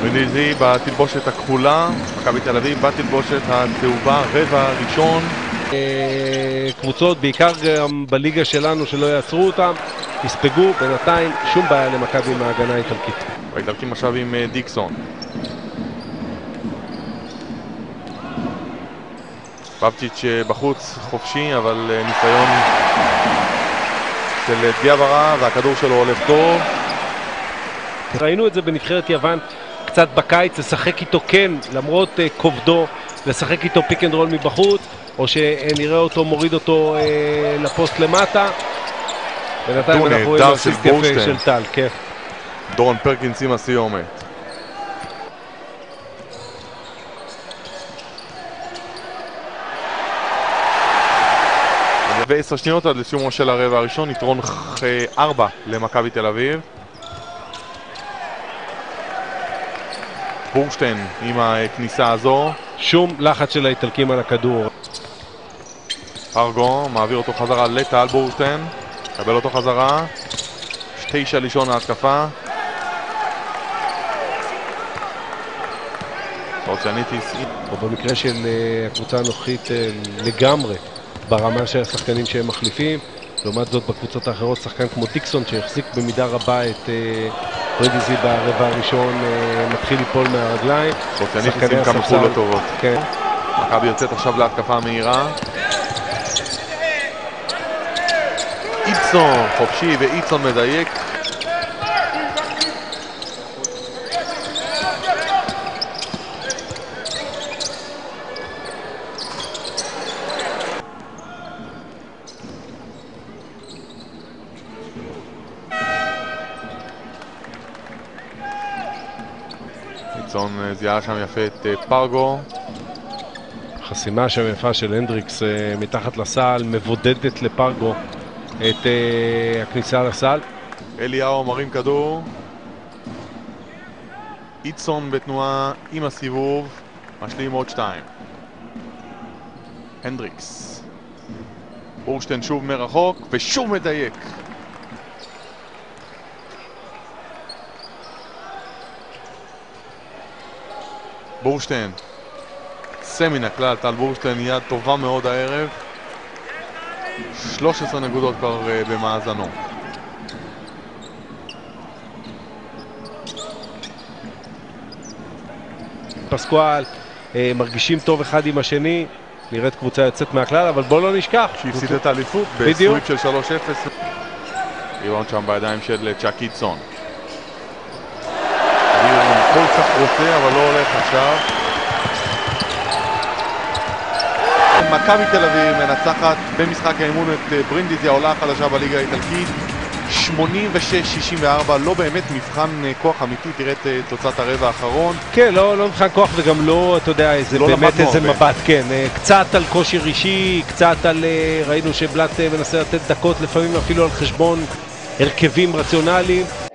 ברינדיזי בתלבושת הכחולה, מכבי תל אביב בתלבושת הצהובה, רבע ראשון. קבוצות, בעיקר גם בליגה שלנו שלא יעצרו אותם, יספגו, בינתיים שום בעיה למכבי מההגנה האיטלקית. האיטלקים עכשיו עם דיקסון. פפצ'יץ' בחוץ חופשי, אבל ניסיון של דיאברה, והכדור שלו הולך טוב. ראינו את זה בנבחרת יוון קצת בקיץ, לשחק איתו כן, למרות כובדו, לשחק איתו פיק אנד רול מבחוץ, או שנראה אותו מוריד אותו לפוסט למטה. בינתיים אנחנו רואים אסיסט יפה של טל, כן. דורון פרקינס עם הסיומת. ו10 שניות עד לסיומו של הרבע הראשון, יתרון 4 למכבי תל אביב. בורשטיין עם הכניסה הזו. שום לחץ של האיטלקים על הכדור. פרגו מעביר אותו חזרה לטל. בורשטיין קבל אותו חזרה. 9 לישון ההתקפה. פורציאניטיס. במקרה של הקבוצה הנוכחית לגמרי ברמה של השחקנים שהם מחליפים. לעומת זאת בקבוצות האחרות שחקן כמו דיקסון שהחזיק במידה רבה את ברינדיזי ברבע הראשון מתחיל ליפול מהרגליים. פורציאניטיס עם כמה פעולות טובות. כן. מכבי יוצאת עכשיו להתקפה מהירה. איצון חופשי ואיצון מדייק. איצון זיהה שם יפה את פרגו. חסימה שם יפה של הנדריקס מתחת לסל, מבודדת לפרגו את הכניסה לסל. אליהו מרים כדור. איצון בתנועה עם הסיבוב, משלים עוד 2. הנדריקס. בורשטיין שוב מרחוק ושוב מדייק. בורשטיין יוצא מן הכלל, טל בורשטיין יד טובה מאוד הערב. 13 נקודות כבר במאזנו. פסקואל מרגישים טוב אחד עם השני, נראית קבוצה יוצאת מהכלל, אבל בוא לא נשכח שהפסיד את האליפות בסוויפ של 3-0. ריבאונד שם בידיים של צ'אקיטסון. כל כך רוצה אבל לא הולך עכשיו. מכבי תל אביב מנצחת במשחק האימון את ברינדיזי, העולה החדשה בליגה האיטלקית, 86-64. לא באמת מבחן כוח אמיתי. תראה את תוצאת הרבע האחרון. כן, לא מבחן כוח וגם לא, אתה יודע, זה לא באמת איזה מבט, כן. קצת על כושר אישי, קצת על, ראינו שבלט מנסה לתת דקות לפעמים אפילו על חשבון הרכבים רציונליים.